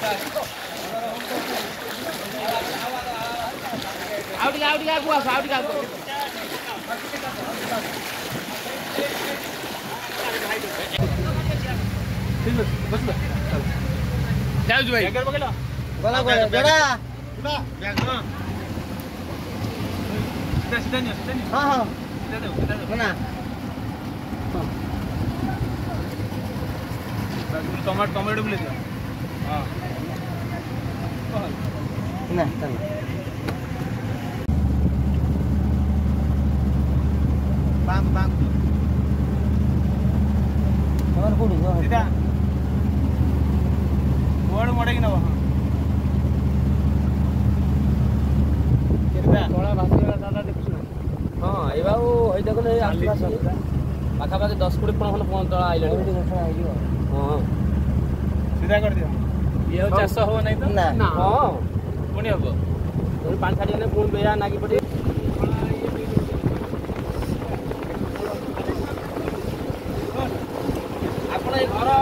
जाऊ भाई गला गला जड़ा सीधा नहीं हां हां सीधा दे ना टमाटो भी ले दिया हां ना चल बांग बांग और कोडी सीधा बोर्ड मोड़े कि ना वहां केरदा तोला भासी वाला दादा देखछु हां ए बाबू होई देखो ले आसपास पाखा पाखे 10 कोटी पण फोन तोला आइले हां सीधा कर दियो ये चाष हो नहीं तो ना हां कोनी हबो तो पानी छाडी ने कोन बेया नागी पड़ी आपण ए घर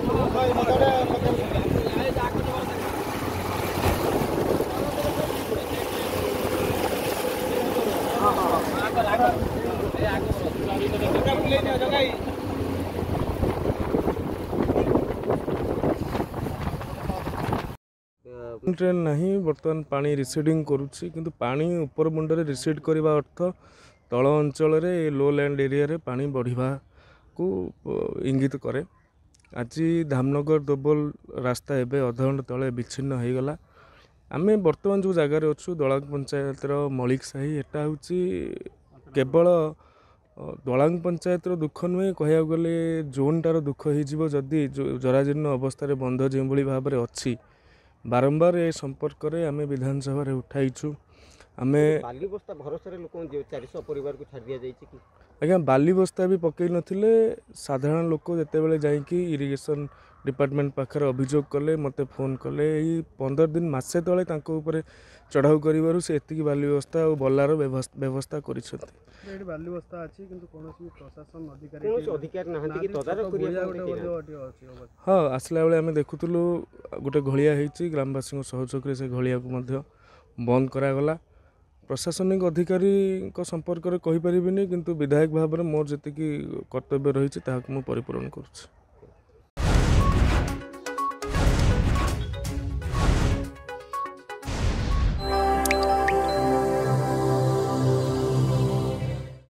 ट्रेन नहीं बर्तमान पानी रिसीडिंग करुच्ची किंतु पानी ऊपर मुंडे रिसीड करने अर्थ तल अंचल लो लैंड एरिया रे पानी बढ़िबा को इंगित करे। आज धामनगर दोबल रास्ता एवं अधघंटे तले विच्छिन्न हो गला। आमे बर्तमान जो जगार अच्छु दलांग पंचायत मलिक साही एटा हूँ केवल दलांग पंचायत दुख नुहे कह गले जोनटार दुख हो जदि जराजीर्ण अवस्था बंध जो भाव में अच्छी बारंबार ए संपर्क में आम विधानसभा उठाईचु। आम बाली बस्ता भरोसा लोक 400 परिवार को छाड़ दिया जाय कि आज्ञा बाली बस्ता भी पकई नथिले साधारण लोक जितेबाला जाइकी इरिगेशन डिपार्टमेंट पाखे अभियोग कले मते फोन कले 15 दिन मासे तले तांको ऊपर चढ़ाऊ करिवारु से एतिकी बाली व्यवस्था और बल्लार व्यवस्था करिसथि। बाली व्यवस्था अछि किंतु कोनोसी प्रशासन अधिकारी नाहंती कि तदारक करिया हाँ आसला बेले आम देखुलु गोटे घलिया होती ग्रामवासी सहयोग से घलिया को बंद करागला। प्रशासनिक अधिकारी संपर्क में कहीपरि किंतु विधायक भाव में मोर जी कर्तव्य रही परिपूरण करुच्ची।